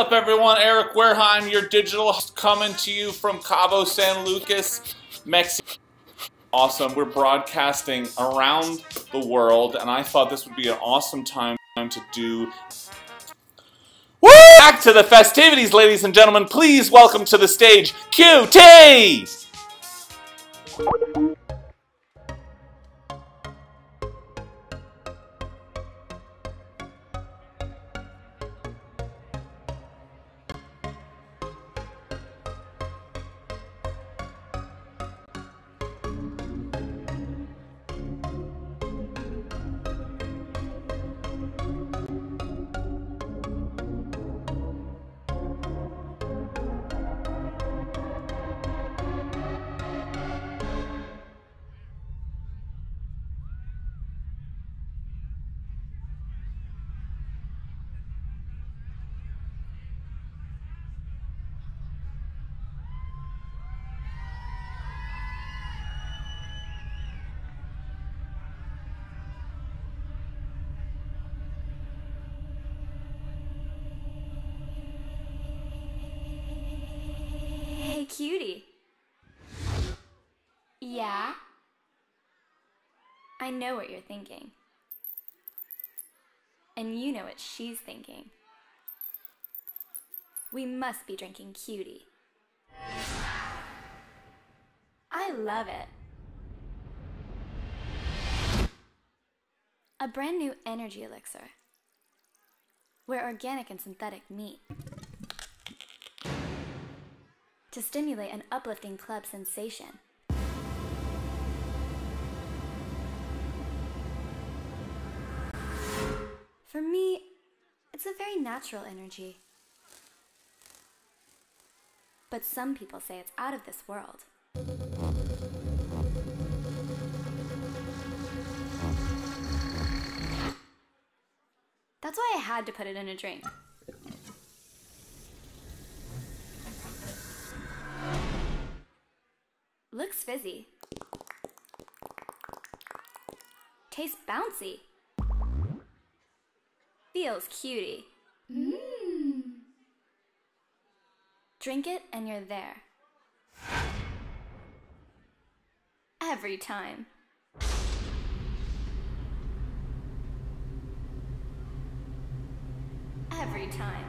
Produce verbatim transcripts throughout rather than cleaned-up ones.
up, everyone? Eric Wareheim, your digital host, coming to you from Cabo San Lucas, Mexico. Awesome. We're broadcasting around the world, and I thought this would be an awesome time to do. Woo! Back to the festivities, ladies and gentlemen. Please welcome to the stage Q T! Hey, cutie. Yeah? I know what you're thinking. And you know what she's thinking. We must be drinking cutie. I love it. A brand new energy elixir, where organic and synthetic meet. To stimulate an uplifting club sensation. For me, it's a very natural energy. But some people say it's out of this world. That's why I had to put it in a drink. Looks fizzy. Tastes bouncy. Feels cutie. Mmm. Drink it and you're there. Every time. Every time.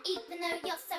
Even though you're